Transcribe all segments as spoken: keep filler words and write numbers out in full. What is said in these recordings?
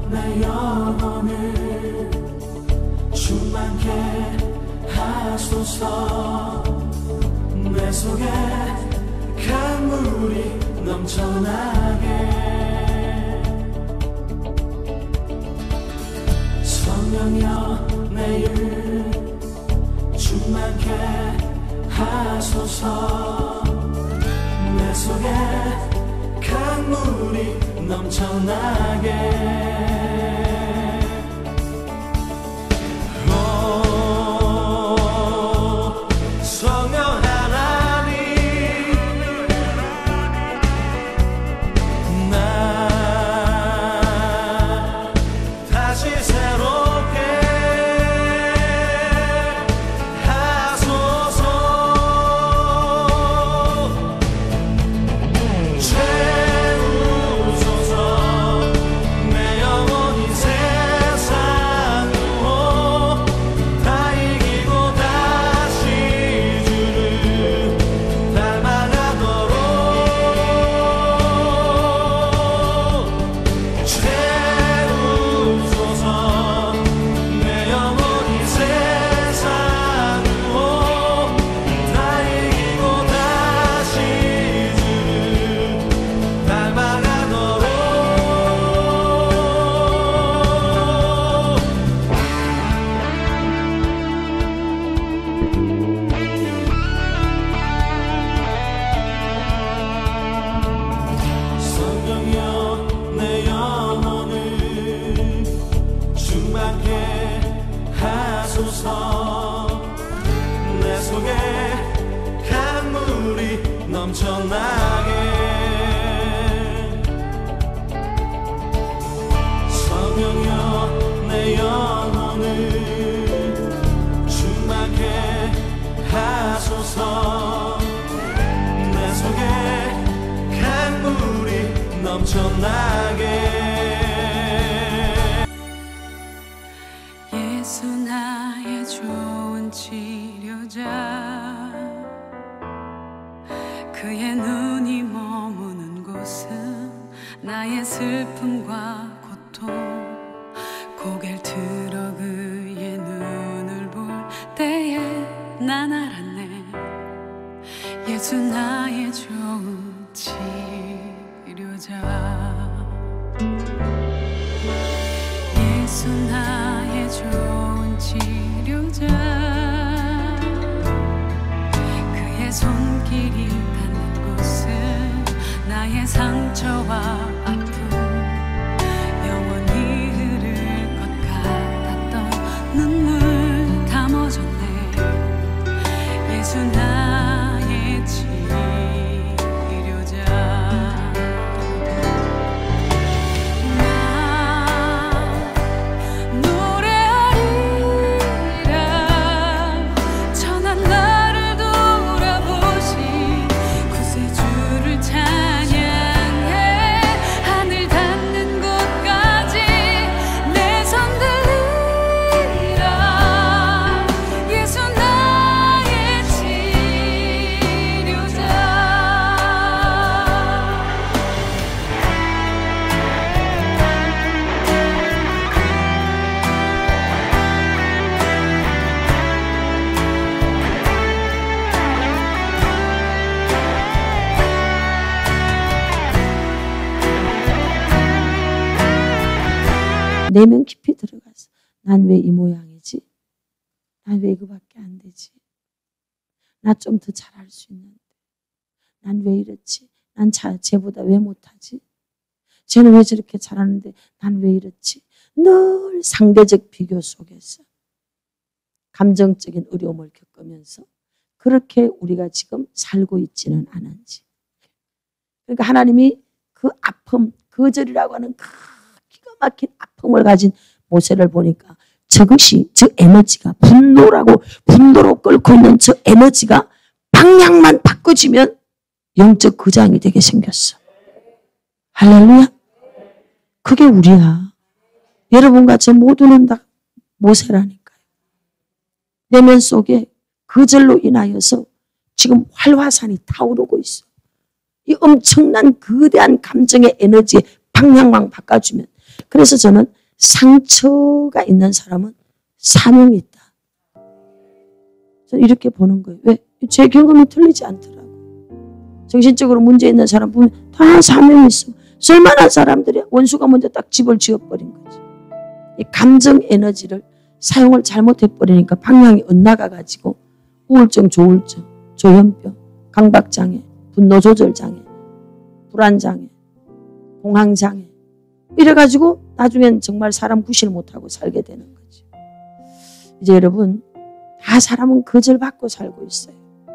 내 영혼을 충만케 하소서. 내 속에 강물이 넘쳐나게. 성령여 내 영을 충만케 하소서. 내 속에 강물이 넘쳐나게. 예수 나의 좋은 치료자. 그의 눈이 머무는 곳은 나의 슬픔과 고통. 고개를 들어 그의 눈을 볼 때에 난 알았네. 예수 나의 좋은 치료자. 예수 나의 좋은 치료자. 그의 손길이 닿는 곳은 나의 상처와 아픔 영원히 흐를 것 같았던 눈물 다 멎었네. 예수 나의 치료자. 내면 깊이 들어가서 난 왜 이 모양이지? 난 왜 이거밖에 안 되지? 나 좀 더 잘할 수 있는데 난 왜 이렇지? 난 자, 쟤보다 왜 못하지? 쟤는 왜 저렇게 잘하는데 난 왜 이렇지? 늘 상대적 비교 속에서 감정적인 어려움을 겪으면서 그렇게 우리가 지금 살고 있지는 않은지. 그러니까 하나님이 그 아픔, 거절이라고 하는 그 기가 막힌 아픔을 가진 모세를 보니까 저것이, 저 에너지가 분노라고 분노로 끓고 있는 저 에너지가 방향만 바꿔지면 영적 거장이 되게 생겼어. 할렐루야. 그게 우리야. 여러분과 저 모두는 다 모세라니까요. 내면 속에 거절로 인하여서 지금 활화산이 타오르고 있어. 이 엄청난 거대한 감정의 에너지에 방향만 바꿔주면. 그래서 저는 상처가 있는 사람은 사명이 있다. 저는 이렇게 보는 거예요. 왜? 제 경험이 틀리지 않더라고요. 정신적으로 문제 있는 사람 보면 다 사명이 있어. 쓸만한 사람들이 원수가 먼저 딱 집을 지어버린 거지. 이 감정 에너지를 사용을 잘못해버리니까 방향이 엇나가가지고 우울증, 조울증, 조현병, 강박장애, 분노조절장애, 불안장애, 공황장애 이래가지고 나중엔 정말 사람 구실 못하고 살게 되는 거지. 이제 여러분 다 사람은 거절받고 살고 있어요.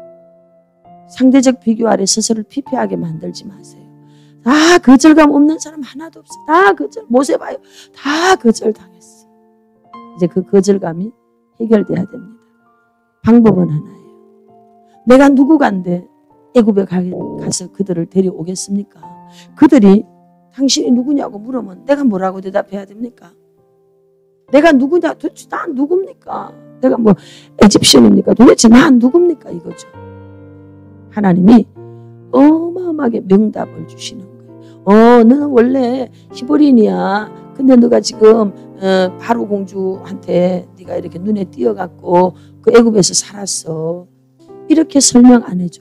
상대적 비교 아래 스스로를 피폐하게 만들지 마세요. 다 거절감 없는 사람 하나도 없어. 다 거절. 모세 봐요. 다 거절당했어. 이제 그 거절감이 해결돼야 됩니다. 방법은 하나예요. 내가 누구간데 애굽에 가서 그들을 데려오겠습니까? 그들이 당신이 누구냐고 물으면 내가 뭐라고 대답해야 됩니까? 내가 누구냐? 도대체 난 누굽니까? 내가 뭐 에집션입니까? 도대체 난 누굽니까? 이거죠. 하나님이 어마어마하게 명답을 주시는 거예요. 어, 너는 원래 히브리인이야. 근데 너가 지금 어, 바로 공주한테 네가 이렇게 눈에 띄어갖고 그 애굽에서 살았어. 이렇게 설명 안 해줘.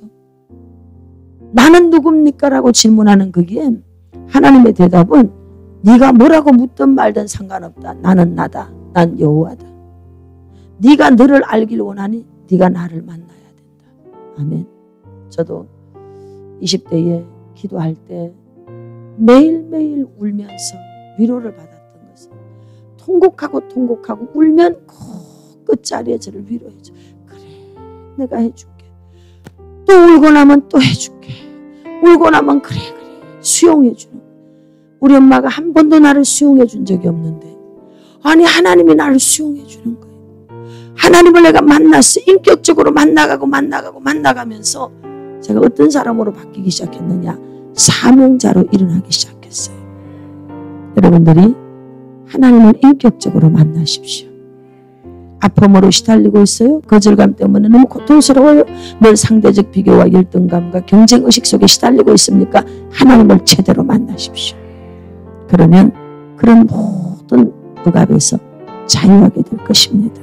나는 누굽니까? 라고 질문하는 거기에 하나님의 대답은 네가 뭐라고 묻든 말든 상관없다. 나는 나다. 난 여호와다. 네가 너를 알길 원하니 네가 나를 만나야 된다. 아멘. 저도 이십 대에 기도할 때 매일매일 울면서 위로를 받았던 것은 통곡하고 통곡하고 울면 꼭 끝자리에 저를 위로해줘. 그래 내가 해줄게. 또 울고 나면 또 해줄게. 울고 나면 그래 그래 수용해주는 거예요. 우리 엄마가 한 번도 나를 수용해 준 적이 없는데 아니 하나님이 나를 수용해 주는 거예요. 하나님을 내가 만났어. 인격적으로 만나가고 만나가고 만나가면서 제가 어떤 사람으로 바뀌기 시작했느냐. 사명자로 일어나기 시작했어요. 여러분들이 하나님을 인격적으로 만나십시오. 아픔으로 시달리고 있어요. 거절감 때문에 너무 고통스러워요. 늘 상대적 비교와 열등감과 경쟁의식 속에 시달리고 있습니까? 하나님을 제대로 만나십시오. 그러면 그런 모든 억압에서 자유하게 될 것입니다.